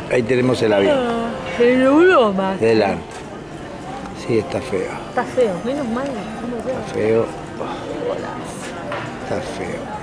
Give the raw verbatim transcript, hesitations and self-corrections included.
Ahí tenemos el avión. Ah, el broma. Delante. Sí, está feo. Está feo, menos mal. ¿Cómo Está feo. Está feo.